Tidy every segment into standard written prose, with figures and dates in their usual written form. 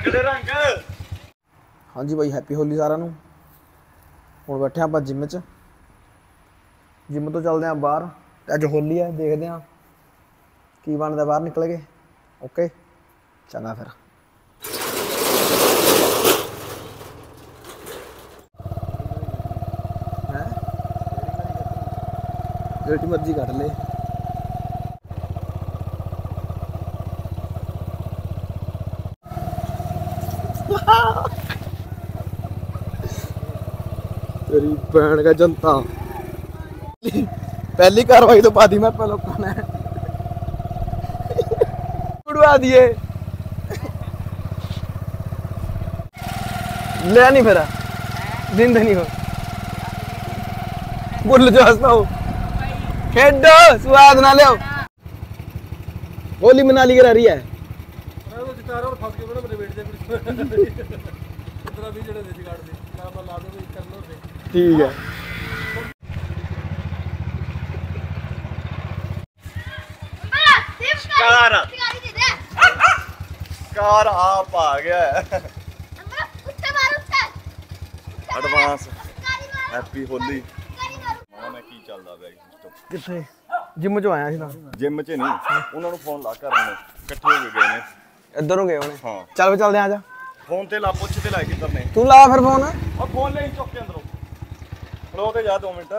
रंग दे रंग। हाँ जी भाई हैप्पी होली सारा नूं। हुण बैठे आपां जिम च, जिम तो चलदे आं बाहर। अज होली है, देखदे आं की बनदा, बाहर निकल के। ओके चंगा फिर। हैं जेड़ी मर्जी कट ले। तेरी भैन का जनता पहली कार्रवाई तो पाती मैं पे लोगों ने उड़वा दिए। ले नहीं फिर दिन नहीं हो बुल जो हंसता हो खेडो स्वाद ना ले। होली मनाली करा रही है। ठीक है कार आप आ गया है। Advance happy Holi. मैं की चलदा बैग किथे जिम चो आया सी ना। जिम च नहीं उन्हां नूं फोन ला कर इकट्ठे हो गए ने। इधर हो गए होने। हां चल चलदे आ जा। फोन ते ला पुछ ते ला किधर ने तू ला फिर फोन। और फोन ले चुक के अंदरों खलो ते जा 2 मिनट।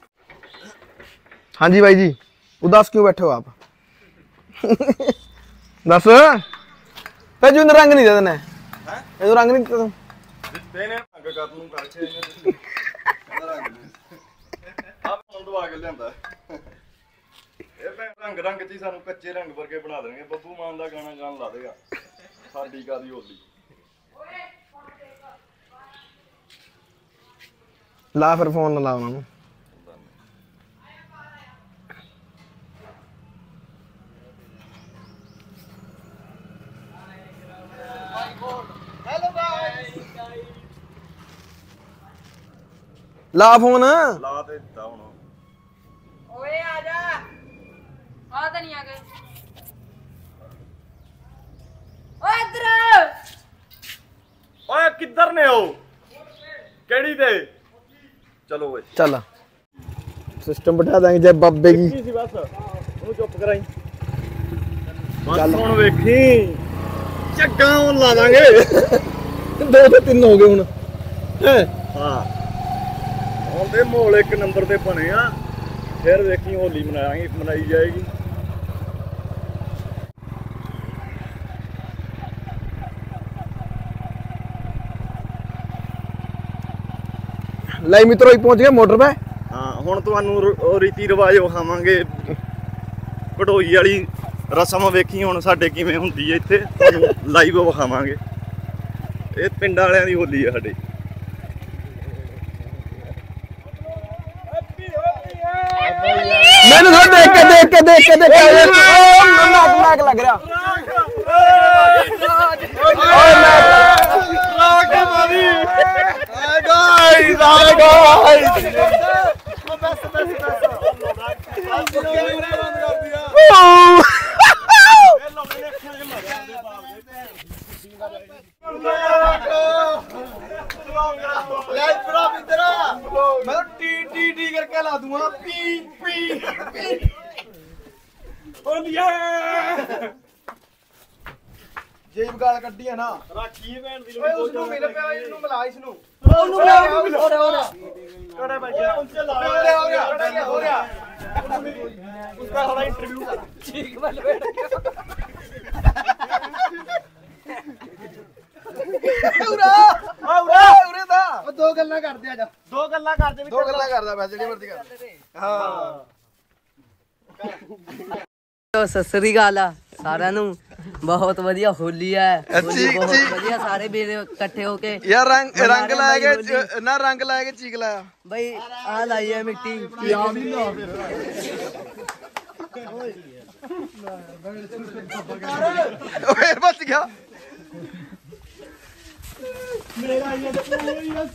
हाँ जी भाई जी उदास क्यों बैठे हो आप? दस पे जो रंग नहीं दे देने हैं ये रंग नहीं देते ने रंग कर लूं करके रंग आप मंदवा के लेंदा ए रंग रंग ची सानू कच्चे रंग वर्गे बना देंगे। बब्बू मान दा गाना गान ला देगा साडी कादी होली। ला फिर फोन ला उन्होंने। ला फोन ला ते दिता हुण। ओए आजा आ तो नहीं आ गए। ओए इधर ओए किधर ने हो केड़ी ते चलो ओए चल सिस्टम बैठा देंगे जय बाबे की सी बस ओनु चुप कराई चल हुण वेखी झग्गा ला देंगे। 2 से 3 हो गए हुण हैं। हां दे माहौल एक नंबर ते बने आ फिर वेखी होली मनाई जाएगी। लाई मित्रों पहुंच गए मोटर पे। हाँ हुण तुहानू रीति रिवाज विखावांगे घटोई वाली रस्म वेखी हुण साडे किवें हुंदी है इत्थे तुहानू लाइव विखावांगे। ये पिंडां वालियां दी होली है साडे। मैंने देख के नाक लग रहा। मैं टी टी टी करके ला दूंगा पी पी पी होलिया जेब गाल कड्डी है ना राखी भैन दी ओए उसनु मेरे पे इसनु मिला इसनु ओनु मिला हो रहा कड़ा भाई उनसे ला हो गया उसका थोड़ा इंटरव्यू कर ठीक बल बैठ उरा उरे दा 2 गल्ला कर दे आजा 2 गल्ला कर दे 2 गल्ला करदा बस जेडी मर्जी कर हां तो ससरी गाला सारा नू बहुत वधिया होली है। बहुत वधिया सारे मेरे इकट्ठे होके यार रंग लाए ना रंग लाए के चीक लाया भाई आ लाई है मिट्टी याद ही ना फिर बच गया मेरा ये तो कोई ना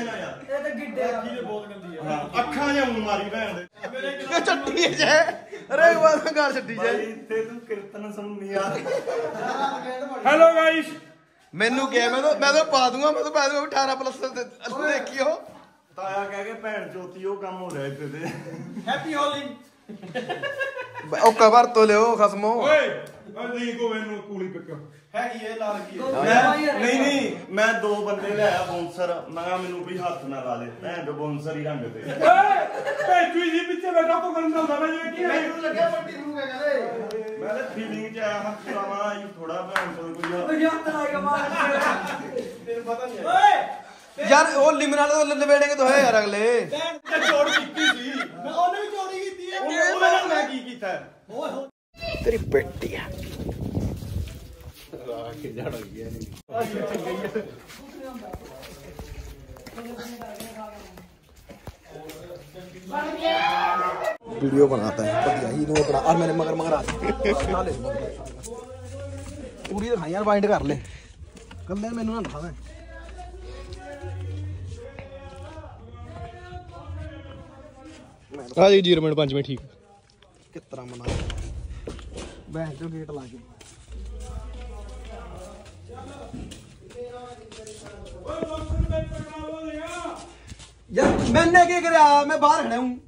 अखा मारी भैन चट्टी जे ਅਰੇ ਵਾਹ ਗੱਲ ਛੱਡੀ ਜਾਏ ਇੱਥੇ ਤੂੰ ਕੀਰਤਨ ਸੁਣਨੀ ਆ ਹੈਲੋ ਗਾਇਸ ਮੈਨੂੰ ਕਿਹਾ ਮੈਂ ਤਾਂ ਪਾ ਦੂੰਗਾ 18 ਪਲੱਸ ਦੇਖਿਓ ਤਾਇਆ ਕਹਿ ਕੇ ਭੈਣ ਚੋਤੀ ਉਹ ਕੰਮ ਹੋ ਰਿਹਾ ਇੱਥੇ ਤੇ ਹੈਪੀ ਹੋਲੀ ਉਹ ਕਵਰ ਤੋਂ ਲਿਓ ਖਸਮੋ ਓਏ ਨਹੀਂ ਕੋ ਮੈਨੂੰ ਕੂਲੀ ਪਿੱਕ ਹੈਗੀ ਇਹ ਲਾਲ ਕੀ ਨਹੀਂ ਮੈਂ 2 ਬੰਦੇ ਲਿਆਇਆ ਬੌਂਸਰ ਮੈਂ ਕਿਹਾ ਮੈਨੂੰ ਵੀ ਹੱਥ ਨਾ ਲਾ ਲੈ ਭੈਣ ਦੇ ਬੌਂਸਰ ਹੀ ਰੰਗ ਤੇ ਭੇਜੂ ਜੀ ਪਿੱਛੇ ਬੈਠਾ ਤੋਂ ਕਰਨ ਦਾ ਹੁੰਦਾ ਇਹ ਕੀ ਹੈ ਮੈਨੂੰ ਲੱਗਿਆ ਪੱਟੀ ਨੂੰ ਕਹਿੰਦੇ ਮੈਂ ਤਾਂ ਫੀਲਿੰਗ ਚ ਆਇਆ ਹੱਥ ਲਾਵਾਂ ਆਈ ਥੋੜਾ ਭੈਣ ਤੋਂ ਕੋਈ ਹੱਥ ਲਾਏਗਾ ਮਾਰ ਤੈਨੂੰ ਪਤਾ ਨਹੀਂ ਓਏ ਯਾਰ ਉਹ ਲਿਮਨ ਵਾਲੇ ਲਵੇੜੇਗੇ ਤਾਂ ਹੈ ਯਾਰ ਅਗਲੇ ਭੈਣ ਤੇ ਚੋੜ ਕੀਤੀ ਸੀ ਮੈਂ ਉਹਨੇ ਵੀ ਚੋਰੀ ਕੀਤੀ ਹੈ ਉਹ ਮੈਂ ਕੀ ਕੀਤਾ ਤੇਰੀ ਪੇਟੀ ਆ वीडियो बनाता है बढ़िया ही नो बड़ा और मैंने मगर आ ले पूरी दिखाई यार बाइंड कर ले कल मैनू ना दिखा ਆ ਜੀ 0 ਮਿੰਟ 5 ਮਿੰਟ ਠੀਕ किस तरह मना बहन जो गेट ला के यार मैंने क्या करा मैं बाहर खड़ा हूँ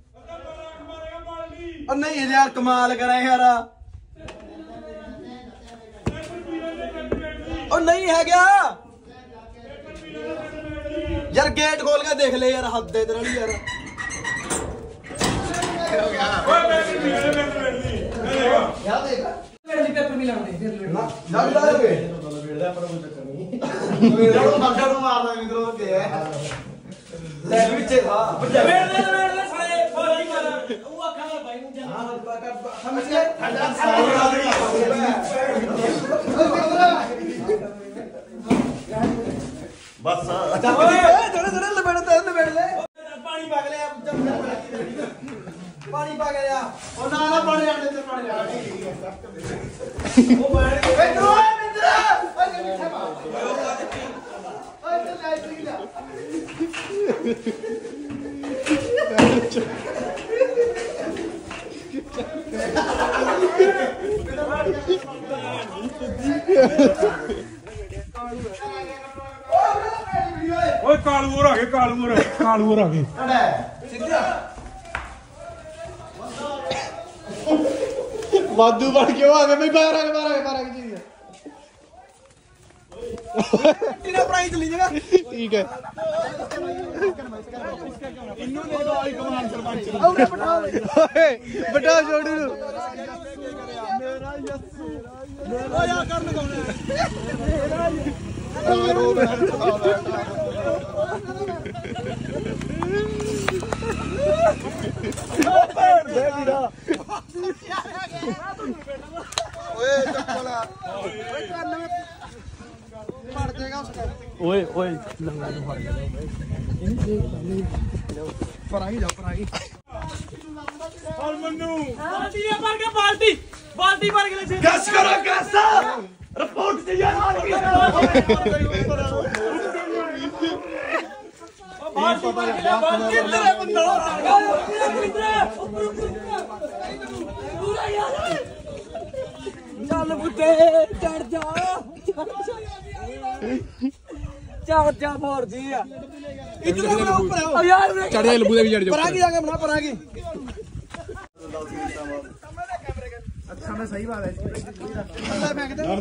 और नहीं यार कमाल करा यार और नहीं है क्या यार गेट खोल के देख ले यार हद दे तेरा यार पेपर नहीं लाने फिर बस पानी पा गया और ना ना पानी आने से पानी आ वो बैठ के ए दो मित्र ओए पीछे मार ओए चल लाइट गिरा ओए कालूर आ गए सीधा ਵਾਧੂ ਬਣ ਕੇ ਆ ਗਏ ਬਈ ਬਾਹਰ ਆ ਕੀ ਚੀਜ਼ तेरा प्राइस चली जाएगा ਠੀਕ ਹੈ इन्नू दे दो आई कमान सरपंच अरे ਬਟਾ ਛੋੜੂ ਨੂੰ मेरा यस्सू मेरा यार कर लगाउना दे वीरा ओए चप्पला ओए कान में पड़ जाएगा उसका ਓਏ ਲੰਗਾ ਨੂੰ ਫੜ ਲਿਆ पर आ गई और मन्नू बाल्टी भर के ले गैस करो कैसा रिपोर्ट चाहिए चल बुते चढ़ जा चार चार फोर जी इतना बड़ा ऊपर अब यार ਚੜ ਜਾ ਲੰਬੂ ਦੇ ਵੀ ਚੜ ਜਾ पर आगे जाके बना पर आगे अच्छा में सही बात है फेंक दे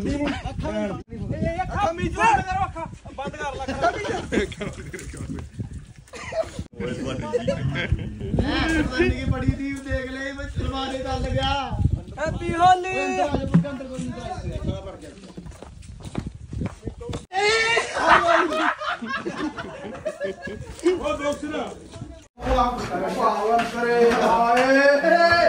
बंद कर ला जिंदगी बड़ी थी देख ले मैं चलवाने डाल गया हैप्पी होली ओ दोस्तरा पावन करे आए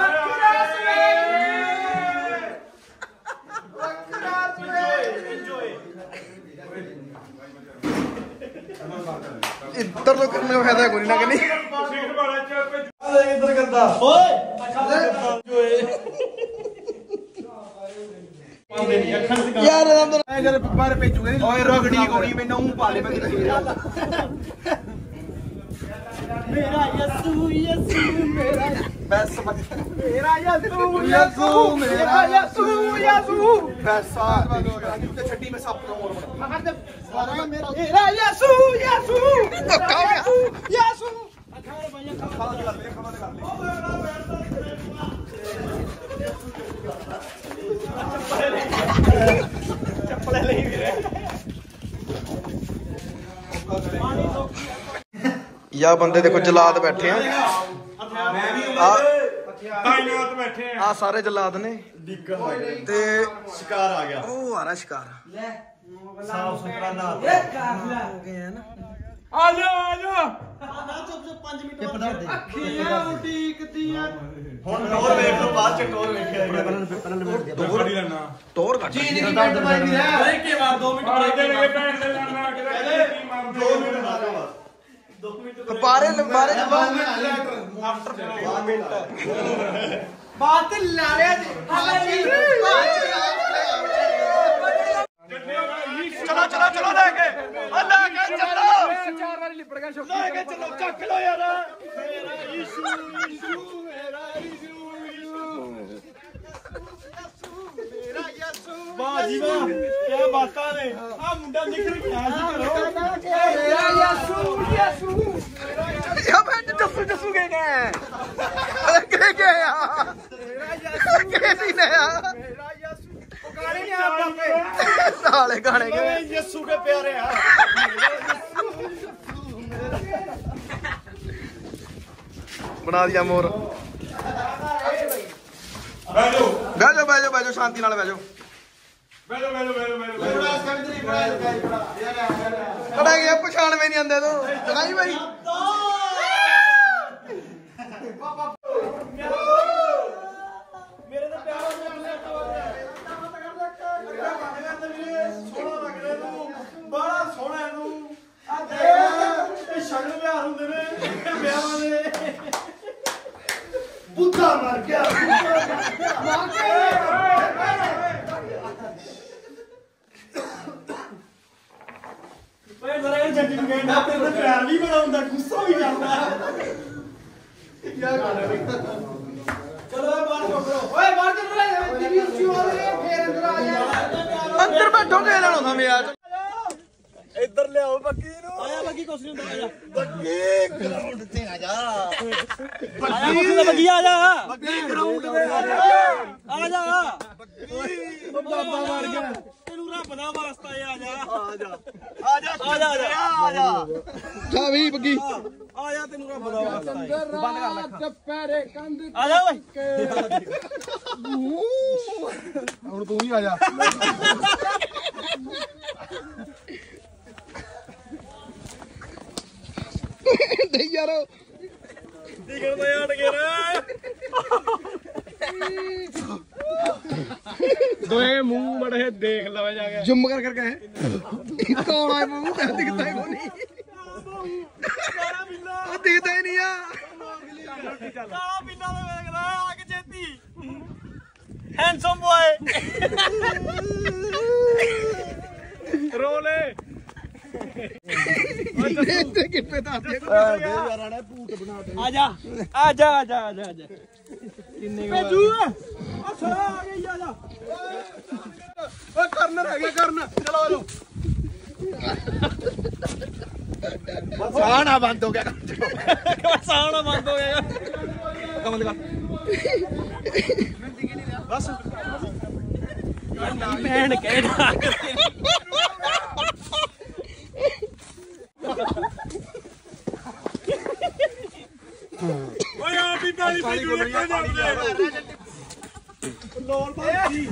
इधर तो करने का फायदा कोई ना कि नहीं सीट वाला च पे इधर करता यार हम तो इधर बाहर भेजूंगे ओए रगड़ी कोनी मैं नऊ पाले में मेरा यस्सू यस्सू मेरा ਬੈਸ ਮੇਰਾ ਯਸੂ ਮੇਰਾ ਯਸੂ ਬੈਸਾ ਤੇ ਛੱਡੀ ਮੈਂ ਸੱਪ ਤੋਂ ਹੋਰ ਬਣਾ ਮੇਰਾ ਯਸੂ ਧੱਕਾ ਹੋ ਗਿਆ ਯਸੂ ਚੱਪਲੇ ਲਈ ਵੀਰੇ ਯਾ ਬੰਦੇ ਦੇਖੋ ਜਲਾਦ ਬੈਠੇ ਆ ਮੈਂ ਵੀ ਤਾਇਨਾਤ ਬੈਠੇ ਆ ਸਾਰੇ ਜਲਾਦ ਨੇ ਤੇ ਸ਼ਿਕਾਰ ਆ ਗਿਆ ਉਹ ਆ ਰਿਹਾ ਸ਼ਿਕਾਰ ਸਾਫ ਸੁਥਰਾ ਨਾ ਹੋ ਗਏ ਆ ਨਾ ਆ ਜਾ ਅੱਖੀਆਂ ਉਡੀਕਦੀਆਂ ਹੁਣ ਟੋਰ ਵੇਖ ਲਓ ਬਾਅਦ ਚ ਟੋਰ ਵੇਖਿਆ ਟੋਰ ਹੀ ਲੈਣਾ ਟੋਰ ਕੱਟ ਜੀ ਨਹੀਂ ਮਿੰਟ ਬਾਈ ਨਹੀਂ ਹੈ ਕੇ ਬਾਅਦ 2 ਮਿੰਟ ਬਾਅਦ ਦੇਣਗੇ ਭੈਣ ਦੇ ਲੜਨਾ ਕਿਤੇ 2 ਮਿੰਟ ਬਾਅਦ 2 ਮਿੰਟ ਬਾਰੇ ਬਾਤ ਤੇ ਲਾਰਿਆ ਚਲੋ ਲੈ ਕੇ ਚੱਲੋ 4 ਵਾਰੀ ਲਿਪੜ ਗਿਆ ਲੈ ਕੇ ਚੱਲੋ ਚੱਕ ਲੋ ਯਾਰ ਮੇਰਾ ਯਿਸੂ ਮੇਰਾ ਯਿਸੂ ਮੇਰਾ ਯਿਸੂ ਵਾਹ ਜੀ ਵਾਹ ਕੀ ਬਾਤਾਂ ਨੇ ਆ ਮੁੰਡਾ ਨਿਕਲ ਗਿਆ ਸੀ ਘਰੋਂ ਮੇਰਾ ਯਿਸੂ ਯਾ ਮੈਂ ਜੱਸੂ ਗਏ ਅਰੇ ਗਏ ਆ ਮੇਰਾ ਯਿਸੂ ਕਿਹਦੀ ਨੇ ਆ ਮੇਰਾ ਯਿਸੂ ਉਹ ਗਾਣੇ ਨਹੀਂ ਆਉਂਦੇ ਸਾਲੇ ਗਾਣੇ ਓਏ ਯਿਸੂ ਕੇ ਪਿਆਰੇ ਆ ਬਣਾ ਦਿਆ ਮੋਰ ਬਹਿ ਜਾਓ ਸ਼ਾਂਤੀ ਨਾਲ ਬਹਿ ਜਾਓ ਕੜਾ ਗਿਆ ਪਛਾਣ ਵੀ ਨਹੀਂ ਆਂਦੇ ਤੂੰ ਚੜਾਈ ਭਾਈ ਮੇਰੇ ਤਾਂ ਪਿਆਰ ਹੋ ਗਿਆ ਸੋਹਣਾ ਲੱਗ ਰਿਹਾ ਤੂੰ ਬੜਾ ਸੋਹਣਾ ਤੂੰ ਆ ਦੇਖ ਇਹ ਸ਼ਗਨ ਵਿਆਹ ਹੁੰਦੇ ਨੇ ਵਿਆਹਾਂ ਦੇ ਬੁੱਧਾ ਮਰ ਗਿਆ ਓਏ ਜ਼ਰਾ ਇਹ ਜੱਟੀ ਨੂੰ ਕਹਿੰਦਾ ਤੇ ਪਿਆਰ ਵੀ ਬੜਾ ਹੁੰਦਾ ਗੁੱਸਾ ਵੀ ਕਰਦਾ ਕੀ ਕਰ ਚਲੋ ਬਾਹਰ ਪਕੜੋ ਓਏ ਬਾਹਰ ਚੱਲੋ ਟੀਵੀ ਉੱਚੀ ਹੋ ਰਹੀ ਹੈ ਫੇਰ ਅੰਦਰ ਆ ਜਾ ਅੰਦਰ ਬੈਠੋਗੇ ਇਹਨਾਂ ਨੂੰ ਸਮਝ ਆ ਇੱਧਰ ਲਿਆਓ ਬੱਗੀ ਨੂੰ ਆਇਆ ਬੱਗੀ ਕੁਛ ਨਹੀਂ ਹੁੰਦਾ ਆ ਜਾ ਬੱਗੀ ਗਰਾਊਂਡ ਤੇ ਆ ਜਾ ਬੱਗੀ ਆ ਜਾ ਬੱਗੀ ਗਰਾਊਂਡ ਤੇ ਆ ਜਾ ਬੱਗੀ ਉਹ ਬਾਬਾ ਮਰ ਗਿਆ ਤੈਨੂੰ ਰੱਬ ਦਾ ਵਾਸਤਾ ਆ ਜਾ ਆ ਜਾ ਜਾ ਵੀ ਬੱਗੀ ਆ ਜਾ ਤੈਨੂੰ ਰੱਬ ਦਾ ਵਾਸਤਾ ਬੰਦ ਕਰ ਲੈ ਚੱਪਰੇ ਕੰਧ ਆ ਜਾ ਓਏ ਹੁਣ ਤੂੰ ਹੀ ਆ ਜਾ ਨਹੀਂ ਯਾਰੋ ਦਿਖਣ ਦਾ ਹਟ ਗਿਆ ਨਾ ਦੋਏ ਮੂੰਹ ਮੜੇ ਦੇਖ ਲਵੇ ਜਾ ਕੇ ਜੁੰਮ ਕਰ ਕਰਕੇ ਕੌਣ ਆਇਆ ਮੂੰਹ ਤੇ ਦਿਖਦਾ ਹੀ ਨਹੀਂ ਕਾਲਾ ਬਿੱਲਾ ਉਹ ਦਿਖਦਾ ਹੀ ਨਹੀਂ ਆ ਕਾਲਾ ਬਿੱਲਾ ਦੇ ਵੇਖਦਾ ਆ ਕੇ ਚੇਤੀ ਹੈਂਡਸਮ ਬॉय ਰੋਲੇ ਇੱਥੇ ਕਿੱਥੇ ਦੱਸ ਦੇ ਯਾਰਾਂ ਨੇ ਭੂਤ ਬਣਾ ਦੇ ਆ ਜਾ ਕਿੰਨੇ ਭੇਜੂ ਆ ਸਾਰਾ ਆ ਗਈ ਆ ਜਾ ਓ ਕਰਨਰ ਹੈਗਾ ਕਰਨ ਚਲੋ ਆ ਜਾਓ ਸਾਣਾ ਬੰਦ ਹੋ ਗਿਆ ਸਾਉਣਾ ਬੰਦ ਹੋ ਗਿਆ ਕਮਲ ਕਰ ਬਸ ਭੈਣ ਕਹਿਣਾ ਓਏ ਆ ਵੀ ਤਾਲੀ ਭੇਜੂ ਨਿਕਲ ਜਾਂਦੇ ਲੋਰ ਭਾਈ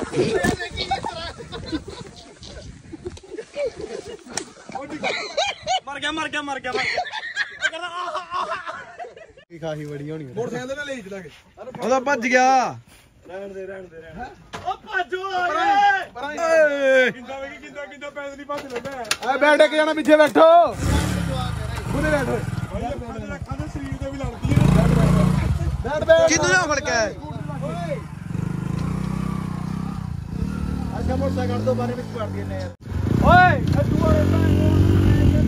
ਮਰ ਗਿਆ ਕੀ ਖਾਹੀ ਬੜੀ ਹੋਣੀ ਮੋਟਰਸਾਈਕਲ ਤੇ ਲੈ ਚਲਾਂਗੇ ਉਹਦਾ ਭੱਜ ਗਿਆ ਰਹਿਣ ਦੇ ਓ ਭਾਜੋ ਓਏ ਕਿੰਦਾ ਪੈਦਲ ਹੀ ਭੱਜ ਲੈਂਦਾ ਆ ਬੈਠ ਕੇ ਜਾਣਾ ਪਿੱਛੇ ਬੈਠੋ ਖੁੱਲੇ ਬੈਠੋ ਅੱਖਾਂ ਦੇ ਸਰੀਰ ਤੇ ਵੀ ਲੜਦੀ ਹੈ ਬੈਠ ਕਿਦੋਂ ਨਾ ਫੜ ਕੇ ਅੱਛਾ ਮੋਟਰਸਾਈਕਲ ਤੋਂ ਬਾਰੇ ਵਿੱਚ ਵੜ ਗਏ ਨੇ ਯਾਰ ਓਏ ਅੱਡੂ ਵਾਲੇ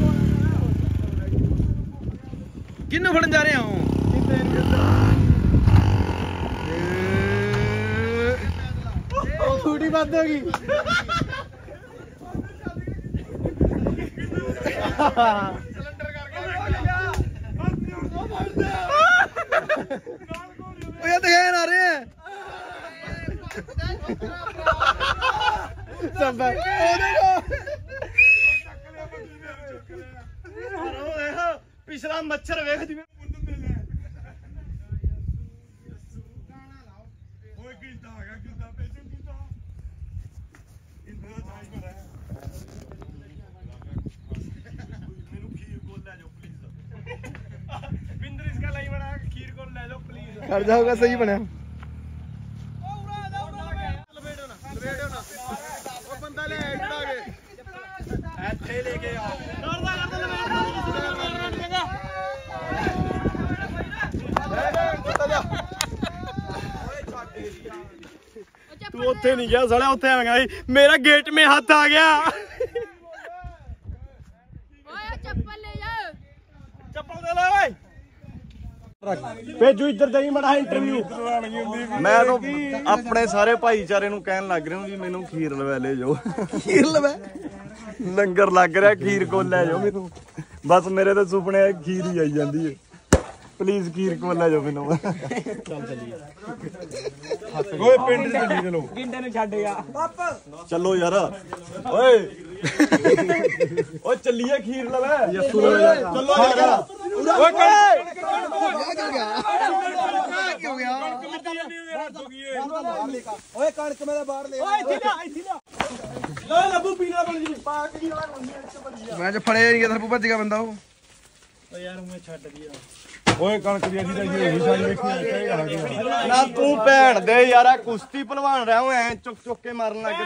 ਕਿੰਨੂੰ ਫੜਨ ਜਾ ਰਹੇ ਹੋ ਛੂਟ ਹੀ ਬੰਦ ਹੋ ਗਈ। ਉਹ ਦਿਖਾਣ ਆ ਰਹੇ ਆ ਸਭ ਪਿਛਲਾ ਮੱਛਰ ਵੇਖ ਜਿਵੇਂ ਖੜ ਜਾਊਗਾ ਸਹੀ ਬਣਿਆ। ਬੰਦਾ ਲੈ ਇੱਥੇ ਲੈ ਕੇ ਆ ਤੂੰ ਉੱਥੇ ਨਹੀਂ ਗਿਆ ਸਾਲਿਆ, ਉੱਥੇ ਆ ਗਿਆ ਮੇਰਾ ਗੇਟ ਮੇ ਹੱਥ ਆ ਗਿਆ। ਓਏ ਚੱਪਲ ਲੈ ਜਾ, ਚੱਪਲ ਦੇ ਲੈ ਓਏ ਭੇਜੂ ਇੱਧਰ ਜਾਈ ਮੜਾ ਇੰਟਰਵਿਊ। ਮੈਂ ਤਾਂ ਆਪਣੇ ਸਾਰੇ ਭਾਈਚਾਰੇ ਨੂੰ ਕਹਿਣ ਲੱਗ ਰਿਹਾ ਵੀ ਮੈਨੂੰ ਖੀਰ ਲਵਾ ਲੈ ਜਾਓ। ਖੀਰ ਲਵੇ ਲੰਗਰ ਲੱਗ ਰਿਹਾ, ਖੀਰ ਕੋਲ ਲੈ ਜਾਓ ਮੈਨੂੰ। ਬਸ ਮੇਰੇ ਤਾਂ ਸੁਪਨੇ ਖੀਰ ਹੀ ਆਈ ਜਾਂਦੀ ਹੈ। ਪਲੀਜ਼ ਖੀਰ ਕੋਲ ਲੈ ਜਾਓ ਮੈਨੂੰ। ਚੱਲ ਚੱਲੀਏ ਓਏ ਪਿੰਡ ਚ ਚੱਲੀ ਚਲੋ। ਗਿੰਡੇ ਨੂੰ ਛੱਡ ਗਿਆ ਚਲੋ ਯਾਰ। ਓਏ ਓ ਚੱਲੀਏ ਖੀਰ ਲਵੇ ਯਸੂ ਚਲੋ ਯਾਰ। ਓਏ ਕਿਉਂ ਗਿਆ ਓਏ ਕਣਕ ਮੇਰੇ ਬਾਹਰ ਲੈ ਓਏ ਇੱਥੇ ਲਿਆ ਲੈ ਲੱਭੂ ਪੀਣਾ ਬਣ ਜੀ ਪਾਕ ਦੀ ਵਾਲਾ ਹੁੰਦੀ ਮੈਂ ਜੇ ਫੜਿਆ ਨਹੀਂ ਗਿਆ ਭੱਜ ਗਿਆ ਬੰਦਾ ਉਹ। ਓ ਯਾਰ ਮੈਂ ਛੱਡ ਗਿਆ ਓਏ ਕਣਕ ਦੀ ਅਸੀਂ ਤਾਂ ਇਹ ਸਾਰੀ ਵੇਖੀ ਨਾ ਤੂੰ ਭੈਣ ਦੇ ਯਾਰਾ ਕੁਸ਼ਤੀ ਭਲਵਾਨ ਰਿਹਾ ਹੂੰ ਐ ਚੁੱਕ ਚੁੱਕ ਕੇ ਮਾਰਨ ਲੱਗ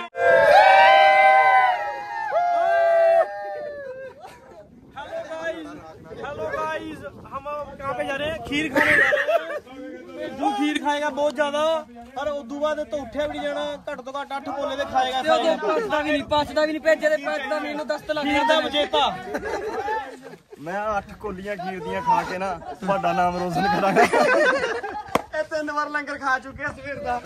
हेलो गाइस, हम कहाँ पे जा रहे हैं? खीर खाने जा रहे हैं। जो खीर खाएगा बहुत ज्यादा और उदू बाद तो उठे भी नहीं जाना, घट तो घट 8 बोले तो खाएगा। ਪਚਦਾ ਵੀ ਨਹੀਂ ਭੇਜੇ ਤੇ ਪਚਦਾ ਵੀ ਇਹਨੂੰ 10 ਲੱਖ खीर का विजेता ਮੈਂ 8 ਕੋਲੀਆਂ ਖੀਰ ਦੀਆਂ ਖਾ ਕੇ ਨਾ ਤੁਹਾਡਾ ਨਾਮ ਰੋਸ਼ਨ ਕਰਾਂਗਾ। ਇਹ 3 ਵਾਰ ਲੰਗਰ ਖਾ ਚੁੱਕੇ ਸਵੇਰ ਦਾ।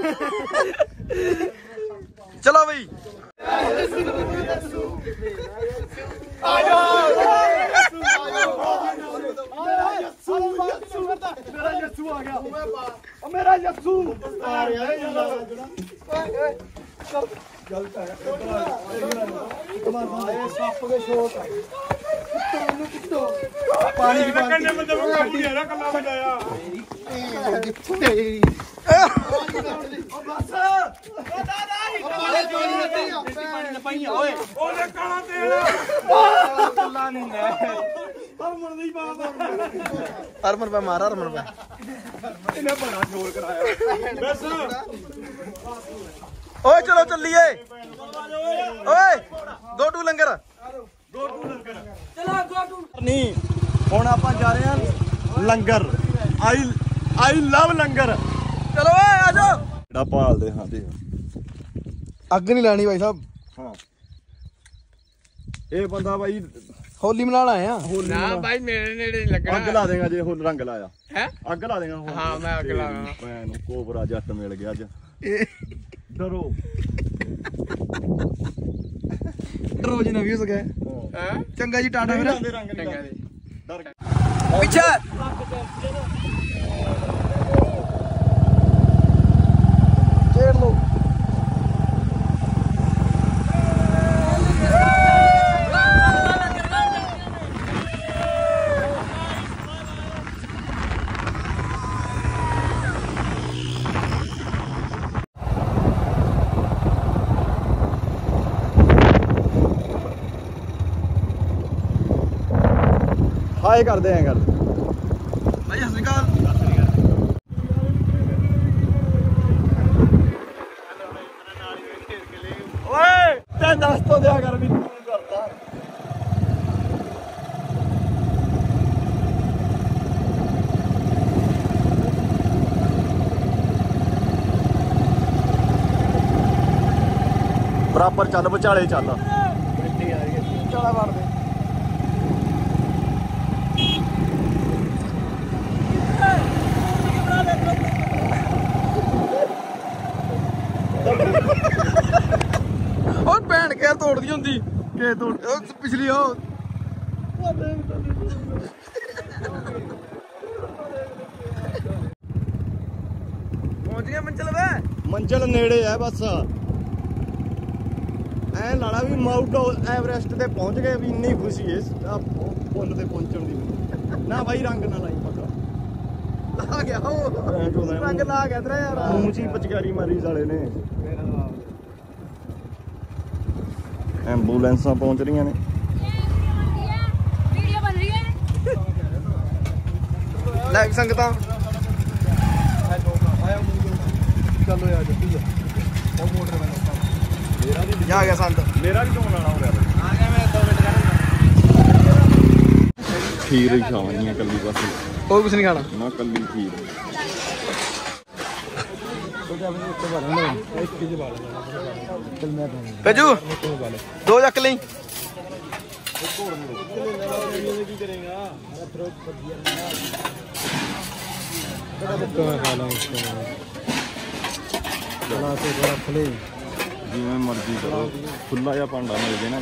ਚਲੋ ਬਈ ਮੇਰਾ ਯਸੂ ਆ ਰਿਹਾ ਗਲਤ ਹੈ ਸੱਪ ਦੇ ਸ਼ੋਕ ਪਾਣੀ ਦੀ ਕੰਨੇ ਮੈਂ ਤਾਂ ਕਾਬੂ ਨਹੀਂ ਆ ਰਿਹਾ ਕੱਲਾ ਬਜਾਇਆ ਉਹਨੇ ਕਾਲਾ ਤੇਲ ਕੱਲਾ ਨਹੀਂ ਲੈ ਹਰਮਨ ਦੀ ਬਾਤ ਹਰਮਨ ਪਾ ਮਾਰਾ ਹਰਮਨ ਪਾ ਇਹਨੇ ਬੜਾ ਜ਼ੋਰ ਕਰਾਇਆ ਬਸ ਓਏ ਚਲੋ ਚੱਲੀਏ ਓਏ ਗੋ ਟੂ ਲੰਗਰ ਨਹੀਂ ਹੁਣ ਆਪਾਂ ਜਾ ਰਹੇ ਹਾਂ ਲੰਗਰ। ਆਈ ਲਵ ਲੰਗਰ। ਚਲੋ ਓਏ ਆ ਜਾਓ। ਜਿਹੜਾ ਭਾਲਦੇ ਹਾਂ ਦੇ ਅੱਗ ਨਹੀਂ ਲਾਣੀ ਭਾਈ ਸਾਹਿਬ। ਹਾਂ ਇਹ ਬੰਦਾ ਬਾਈ ਹੋਲੀ ਮਨਾਉਣ ਆਏ ਆ। ਨਾ ਭਾਈ ਮੇਰੇ ਨੇੜੇ ਨਹੀਂ ਲੱਗਣਾ। ਅੱਗ ਲਾ ਦੇਗਾ ਜੇ ਹੁਣ ਰੰਗ ਲਾਇਆ ਹੈ ਅੱਗ ਲਾ ਦੇਗਾ ਹੁਣ। ਹਾਂ ਮੈਂ ਅੱਗ ਲਾਵਾਂ। ਭੈਣ ਨੂੰ ਕੋਬਰਾ ਜੱਟ ਮਿਲ ਗਿਆ ਅੱਜ। ਡਰੋ ਰੋਜ਼ ਨਵੀਂ ਹੋ ਗਿਆ ਹੈ ਚੰਗਾ ਜੀ ਟਾਟਾ ਫਿਰ ਰੰਗ ਚੰਗਾ ਜੀ। ਡਰ ਪਿੱਛੇ ਚੇੜ ਲੋ ਹਾਏ ਕਰਦੇ ਆਂ ਗੱਲ ਭਾਈ ਸਤਿ ਸ਼੍ਰੀ ਅਕਾਲ। ਓਏ ਤੇ ਦੱਸ ਤੋਂ ਦਿਆ ਕਰ ਵੀ ਤੂੰ ਕਰਦਾ। ਬਰਾਬਰ ਚੱਲ ਵਿਚਾਲੇ ਚੱਲ। ਚਲਾ ਮਾਰ ਦੇ ਤੋੜਦੀ ਹੁੰਦੀ ਕੇ ਤੋੜ ਪਿਛਲੀ ਉਹ ਪਹੁੰਚ ਗਿਆ ਮੰਜ਼ਿਲ ਵੇ ਮੰਜ਼ਿਲ ਨੇੜੇ ਹੈ ਬਸ ਐ ਲਾਲਾ ਵੀ ਮਾਊਂਟ ਐਵਰੈਸਟ ਤੇ ਪਹੁੰਚ ਗਏ ਵੀ ਇੰਨੀ ਖੁਸ਼ੀ ਇਸ ਪੁੱਲ ਤੇ ਪਹੁੰਚਣ ਦੀ ਨਾ ਬਾਈ ਰੰਗ ਨਾ ਲਾਈ ਪਤਾ ਲਾ ਗਿਆ ਉਹ ਰੰਗ ਲਾ ਗਿਆ ਤੇਰਾ ਯਾਰ ਮੂੰਹ ਚ ਹੀ ਪਚਕਾਰੀ ਮਾਰੀ ਸਾਲੇ ਨੇ ਐਂਬੂਲੈਂਸਾਂ ਪਹੁੰਚ ਰਹੀਆਂ ਨੇ ਵੀਡੀਓ ਬਣ ਰਹੀ ਹੈ ਲੈ ਸੰਗਤਾਂ ਚਲੋ ਯਾਰ ਜੱਟੀ ਉਹ ਮੋਟਰ ਮੇਰਾ ਵੀ ਆ ਗਿਆ ਸੰਤ ਮੇਰਾ ਵੀ ਧੋਣ ਵਾਲਾ ਹੋ ਗਿਆ ਆ ਗਿਆ ਮੈਂ 2 ਮਿੰਟ ਕਰੂੰਗਾ ਖੀਰ ਹੀ ਖਾਣੀ ਹੈ ਕੱਲੀ ਬਸ ਹੋਰ ਕੁਝ ਨਹੀਂ ਖਾਣਾ ਨਾ ਕੱਲੀ ਖੀਰ ਭੇਜੂ 2 ਚੱਕ ਲਈ ਜਿਵੇਂ ਮਰਜ਼ੀ ਕਰੋ ਖੁੱਲਾ ਜਿਹਾ ਭਾਂਡਾ ਮਿਲ ਜੇ ਨਾ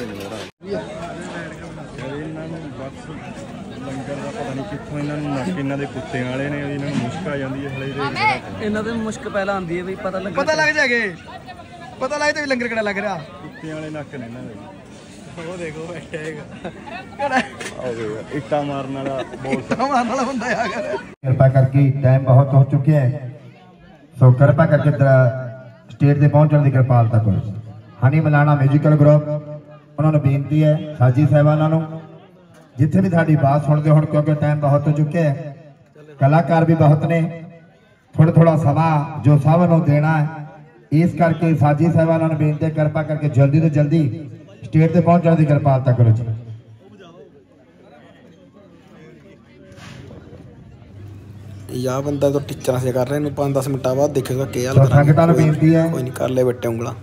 ਇਹਨਾਂ ਨੂੰ ਬਸ ਲੰਗਰ ਦਾ ਪਤਾ ਨਹੀਂ ਕਿੱਥੋਂ ਇਹਨਾਂ ਨੂੰ ਨੱਕ ਇਹਨਾਂ ਦੇ ਕੁੱਤਿਆਂ ਵਾਲੇ ਨੇ ਇਹਨਾਂ ਨੂੰ ਮੁਸ਼ਕ ਆ ਜਾਂਦੀ ਹੈ ਹਲੇ ਇਹਨਾਂ ਦੇ ਮੁਸ਼ਕ ਪਹਿਲਾਂ ਆਉਂਦੀ ਹੈ ਵੀ ਪਤਾ ਲੱਗ ਜਾਗੇ ਪਤਾ ਲੱਗ ਤੇ ਲੰਗਰ ਕਿਹੜਾ ਲੱਗ ਰਿਹਾ ਕੁੱਤਿਆਂ ਵਾਲੇ ਨੱਕ ਨੇ ਇਹਨਾਂ ਦੇ ਉਹ ਦੇਖੋ ਬੈਠਾ ਹੈਗਾ ਕਿਹੜਾ ਇੱਟਾਂ ਮਾਰਨ ਵਾਲਾ ਮਾਰਨ ਵਾਲਾ ਬੰਦਾ ਆ ਗਿਆ कृपा करके टाइम बहुत हो चुके हैं सो कृपा करके स्टेज से पहुंचने की कृपालता करो हनी मिलाना म्यूजिकल ग्रुप उन्होंने बेनती है साजी साहिबाना नूं जिथे भी साडी बात सुनते हो क्योंकि टाइम बहुत हो चुके हैं कलाकार भी बहुत ने थोड़ा थोड़ा समा जो सब नूं देना है इस करके साजी साहिबाना नूं बेनती है कृपा करके जल्दी तो जल्दी स्टेज से पहुंचने की कृपालता करो जी ਯਾ ਬੰਦਾ ਤਾਂ ਟੀਚਰਾਂ ਸੇ ਕਰ ਰਹੇ ਨੇ 5-10 ਮਿੰਟਾਂ ਬਾਅਦ ਦੇਖੇਗਾ ਕੀ ਹਾਲ ਕਰਾਂਗੇ ਸੰਗਤਾਂ ਨੂੰ ਬੇਨਤੀ ਹੈ ਕੋਈ ਨਹੀਂ ਕਰ ਲੈ ਬੱਟੇ ਉਂਗਲਾ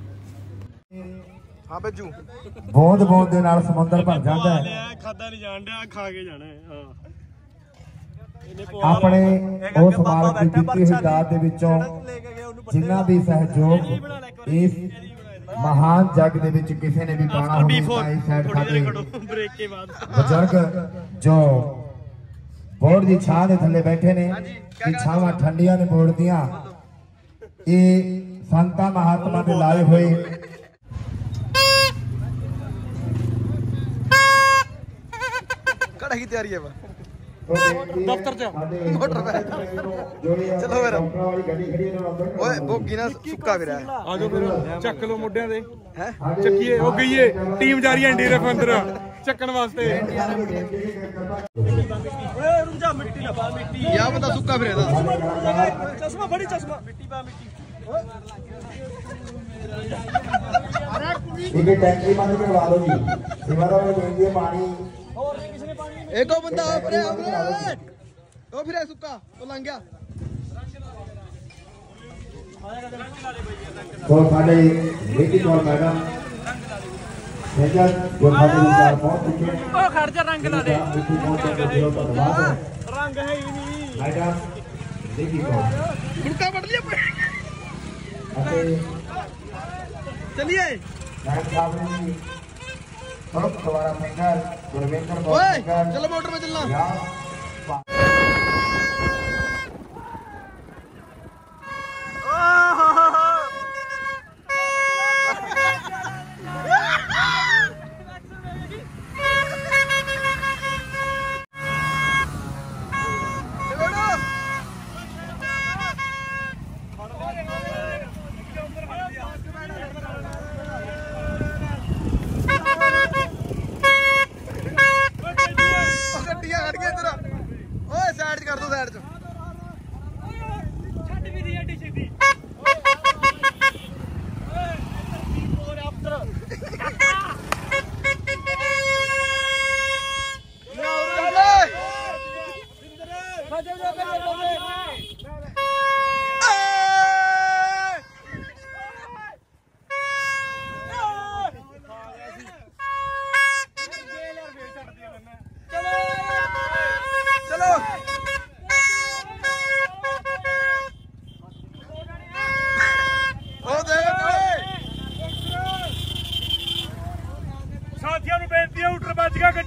ਹਾਂ ਬੱਜੂ ਬੂੰਦ ਬੂੰਦ ਦੇ ਨਾਲ ਸਮੁੰਦਰ ਭਰ ਜਾਂਦਾ ਹੈ ਖਾਦਾ ਨਹੀਂ ਜਾਣ ਡਿਆ ਖਾ ਕੇ ਜਾਣਾ ਹਾਂ ਆਪਣੇ ਉਸ ਮਾਲਕ ਦੀ ਦਿੱਤੀ ਹੋਈ ਦਾਤ ਦੇ ਵਿੱਚੋਂ ਜਿਨ੍ਹਾਂ ਵੀ ਸਹਿਯੋਗ ਇਸ ਮਹਾਨ ਜੱਗ ਦੇ ਵਿੱਚ ਕਿਸੇ ਨੇ ਵੀ ਪਾਣਾ ਹੋਵੇ ਤਾਂ ਇਸ ਸਾਈਡ ਸਾਡੇ ਬ੍ਰੇਕ ਕੇ ਬਾਅਦ ਬਜ਼ੁਰਗ ਜੋ ਬੋਰਡ ਦੀ ਛਾਂ ਦੇ ਥੱਲੇ ਬੈਠੇ ਨੇ ਕਿ ਛਾਵਾਂ ਠੰਡੀਆਂ ਨੇ ਬੋਰਡ ਦੀਆਂ ਇਹ ਸੰਤਾਂ ਮਹਾਤਮਾ ਦੇ ਲਾਏ ਹੋਏ ਕੜਾ ਕੀ ਤਿਆਰੀ ਹੈ ਵਾ ਦਫ਼ਤਰ ਚ ਮੋਟਰ ਪੈ ਚਲੋ ਫਿਰ ਓਏ ਭੋਗੀ ਨਾ ਸੁੱਕਾ ਵੀਰਾ ਆ ਜਾਓ ਫਿਰ ਚੱਕ ਲਓ ਮੋਢਿਆਂ ਦੇ ਹੈ ਚੱਕੀਏ ਉਹ ਗਈਏ ਟੀਮ ਜਾ ਰਹੀ ਹੈ ਐਨਡੀਆਰਐਫ ਅੰਦਰ ਚੱਕਣ ਵਾਸਤੇ ਓਏ ਰੁਕ ਜਾ ਮਿੱਟੀ ਨਾ ਪਾ ਮਿੱਟੀ ਯਾ ਬੰਦਾ ਸੁੱਕਾ ਫਿਰ ਇਹਦਾ ਚਸ਼ਮਾ ਫੜੀ ਚਸ਼ਮਾ ਮਿੱਟੀ ਪਾ ਮਿੱਟੀ ਇਹ ਟੈਂਕੀ ਬੰਦ ਕਰਵਾ ਲਓ ਜੀ ਸਿਵਾਰਾ ਵਾਲੇ ਦੇਂਗੇ ਪਾਣੀ ਇੱਕ ਉਹ ਬੰਦਾ ਉਹ ਫਿਰੇ ਸੁੱਕਾ ਉਹ ਲੰਘ ਗਿਆ तो साढ़े लेडी कौर मैडम जो साढ़े विचार पहुंच चुके हैं ओ खर्चा रंग ला दे रंग है ही नहीं मैडम लेडी कौर गुड़का बढ़ लिया चलिए मैडम साहब ने बहुत दोबारा सिंगर गुरविंदर ओए सिंगर चलो मोटर में चलना ਗੱਡੀਆਂ ਖੜ ਗਈਆਂ ਤੇਰਾ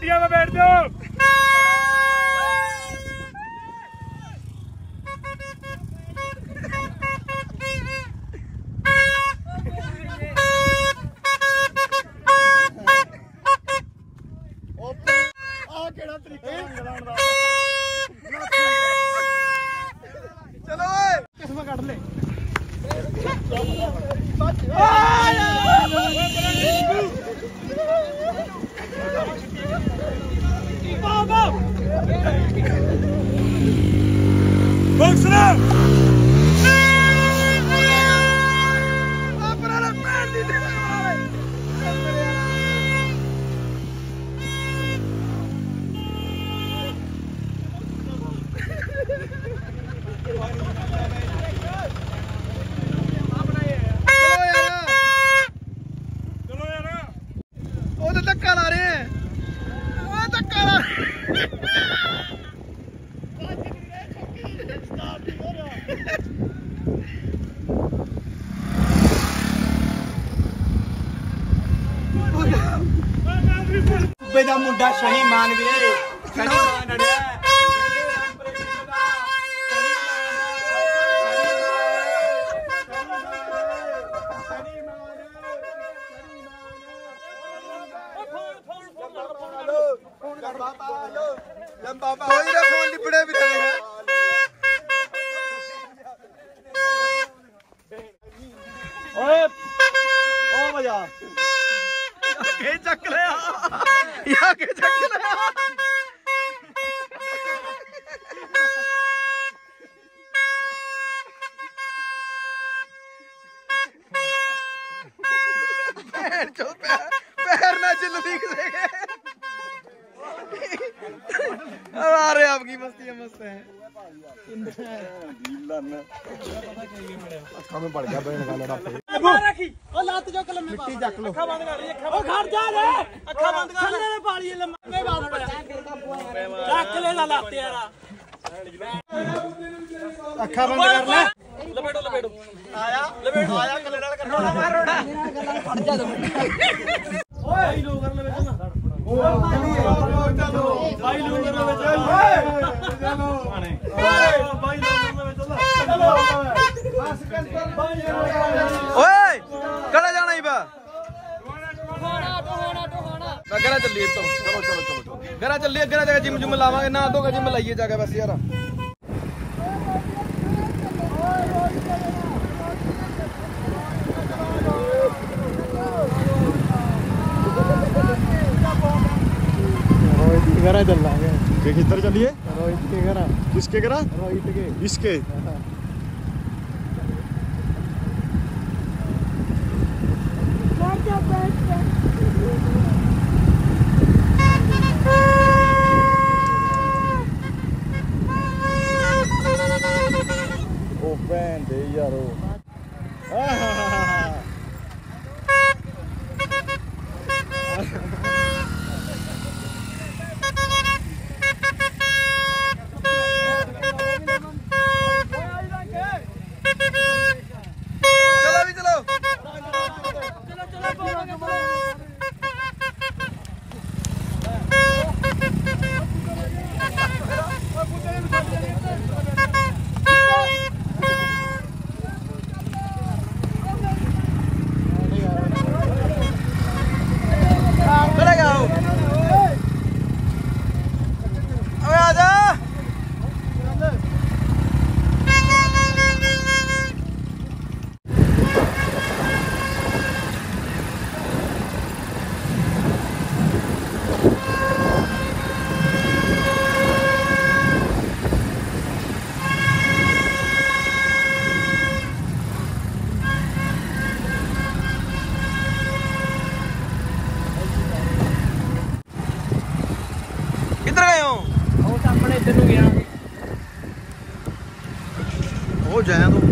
ਗੱਡੀਆਂ 'ਤੇ ਬੈਠ ਜਾਓ। ਆ ਕਿਹੜਾ ਤਰੀਕਾ ਰੰਗ ਲਾਉਣ ਦਾ। ਚਲੋ ਓਏ ਕਿਸਮ ਕੱਢ ਲੈ ਉਹ ਤਾਂ ਧੱਕਾ ਲਾ ਰਹੇ ਹੈ ਉਹ ਧੱਕਾ ਲਾ ਸੂਬੇ ਦਾ ਮੁੰਡਾ ਸ਼ਹੀ ਮਾਨ ਵੀਰੇ ਸ਼ਹੀ ਮਾਨ ਅੜਿਆ ਬਾਬਾ ਹੋਈ ਰੇ ਫੋਨ ਲਿਬੜੇ ਵੀਰੇ ਓਏ ਓ ਮਜਾ ਕੇ ਚੱਕ ਲਿਆ ਯਾ ਕੇ ਚੱਕ ਲਿਆ ਪੈਰ ਚੋ पैर ना चल दिख देंगे आ रहे आपकी मस्ती है मस्त है ਅੱਖਾਂ में पड़ गया बहन का लड़ा ਰੱਖੀ ਉਹ ਲੱਤ ਜੋ ਕਲਮੇ ਮਿੱਟੀ ਚੱਕ ਲੋ ਅੱਖਾਂ ਬੰਦ ਕਰ ਲਈ ਅੱਖਾਂ ਉਹ ਖੜ ਜਾ ਰੇ ਅੱਖਾਂ ਬੰਦ ਕਰ ਥੱਲੇ ਨੇ ਪਾਲੀ ਲੰਮੇ ਬਾਦ ਪਿਆ ਚੱਕ ਲੈ ਲਾ ਲੱਤ ਯਾਰਾ ਅੱਖਾਂ ਬੰਦ ਕਰ ਲੈ ਲਪੇਟੋ ਲਪੇਟੋ ਆਇਆ ਕੱਲੇ ਨਾਲ ਕਰਨਾ ਰੋੜਾ ਖੜ ਜਾ ਦੋ ਓਏ ਲੋ ਕਰ ਲੈ ਵਿੱਚ ਨਾ ਚਲੋ ਬਾਈ ਲੋ ਕਰ ਲੈ ਵਿੱਚ ਓਏ ਚਲੋ ਓਏ ਬਾਈ ਲੋ ਕਰ ਲੈ ਵਿੱਚ ਚਲੋ ਬਸ ਕਰ ਬਾਈ ओए कड़ा जाना ही बा ਟੋਹਾਣਾ घरा चलिए तो चलो चलो चलो चलो घरा चलिए घरा जगह जिम जुम लावांगे ना तो जिम लाइए जाके बस यार रोहित के घर चल रहा है किधर चलिए रोहित के घर किसके घर रोहित के इसके ਭੈਣ ਦੇ ਯਾਰੋ चलो भी चलो चलेगा अबे आजा किधर गए हो ਉਹ ਸਾਹਮਣੇ ਇੱਧਰ ਨੂੰ ਗਿਆ हो जाए तो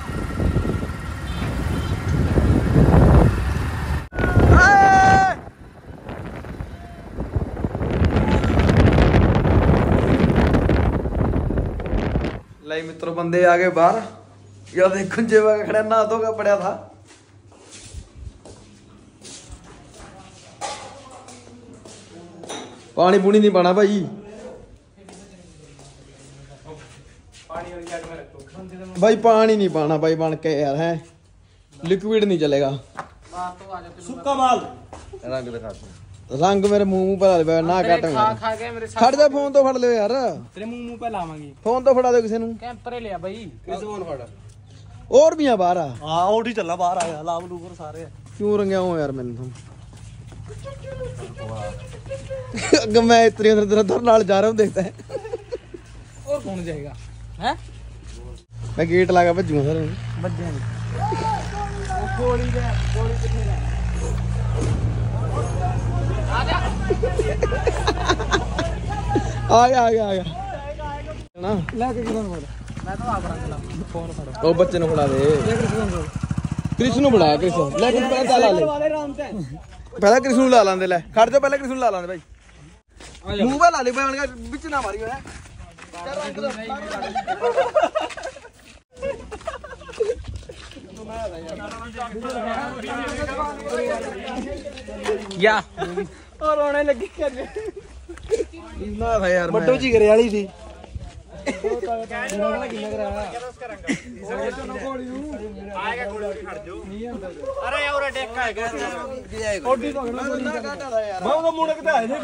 लाई मित्रों बंदे आ गए बाहर यार देखो जेवा का खड़ा ना धोगा पड़ा था ਪਾਣੀ ਪੂਣੀ ਨਹੀਂ ਪਾਣਾ ਭਾਈ भाई पानी नहीं पाना भाई बन के यार है लिक्विड नहीं चलेगा सुक्का माल रंग दिखा रंग मेरे मुंह पर ना कट खड़ जा फोन तो फड़ लो यार तेरे मुंह पे लावांगे फोन तो फड़ा दो किसी कैंपर लिया भाई किस फोन फड़ा और भी बाहर आ हां और ही चलना बाहर आया लाभ लूकर सारे क्यों रंगे हो यार मैंने तुम अगर मैं इतनी अंदर नाल जा रहा हूं देखता है और कौन जाएगा हैं मैं गेट लगा भजूंगा सर बज्जे गोली कितने आ गया ना लेके किधर मोड़ मैं तो आप रंग ला फोन फड़ो ओ बच्चे ने फड़ा दे कृष्ण बड़ा कृष्ण लेकिन पहले ला ले वाले राम ते पहले कृष्ण ला लांदे ले खड़ जा पहले कृष्ण ला लांदे भाई मुंह पे ला ले भाई उनका बिच ना मारियो है या और रोने लगी करने ना था यार बड्डो जी करे वाली थी अरे यार डेका है ओडी तो मैं तो मुड़क ते आए थे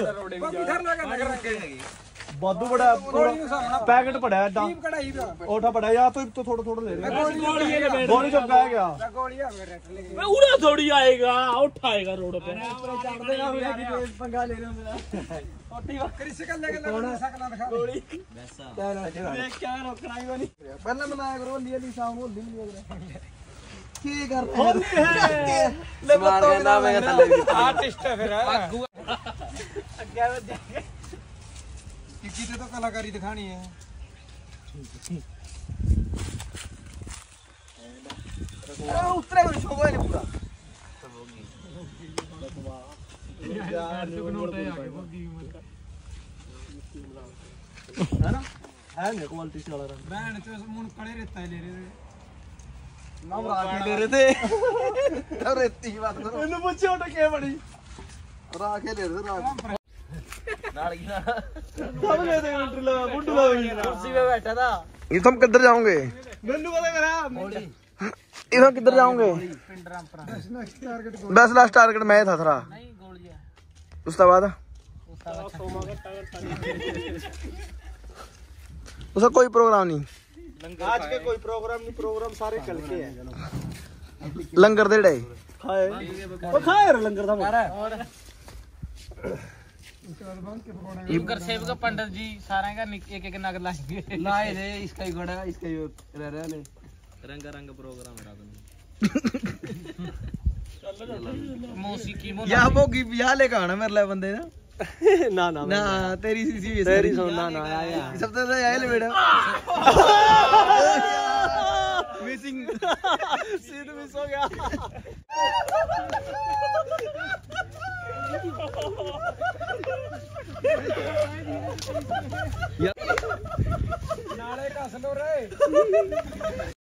बादू बड़ा पैकेट पड़ा है ओठा पड़ा या तो थोड़ा थोड़ा ले गोली चुप गया क्या मैं उड़ा थोड़ी आएगा उठाएगा रोड पे चढ़ देगा पंगा ले रहा मेरा ओटी कृष्ण का लेके सकला दिखा गोली वैसा देख क्या रोकना ही नहीं पहले बनाया करो लिए शाम को दिन की कर रहे हैं ले मार के नाम है आर्टिस्ट है फिर आगे किसी ने तो कलाकारी दिखानी है उतरे कोई शो नहीं पूरा है ना है ना क्वालिटी से वाला रंग ब्रांड तो मुन कड़े रहता है ले रहे नाम राखी ले रहे थे और रेती की बात करो इन्हें पूछे उठ के बड़ी राखे ले रहे राख कुर्सी पे बैठा था ये तुम किधर जाओगे गन्नू पता करा ये तुम किधर जाओगे बस लास्ट टारगेट मैं था थरा नहीं गोलियां उसके बाद उसका कोई प्रोग्राम नहीं आज के कोई प्रोग्राम नहीं प्रोग्राम सारे कल के हैं लंगर दे डे खाए वो खाए लंगर था और इनकर सेव का पंडित जी सारे का एक एक नग लाएंगे लाए रे इसका ही घोड़ा इसका ही रह रहा है रंग प्रोग्राम है मौसीकी मो या भोगी बियाह लेके आना मेरे लिए बंदे ना ना ना तेरी सीसी तेरी सोना ना आया सब तो आए ले बेटा मिसिंग सीध मिस हो गया नाले का सलो रे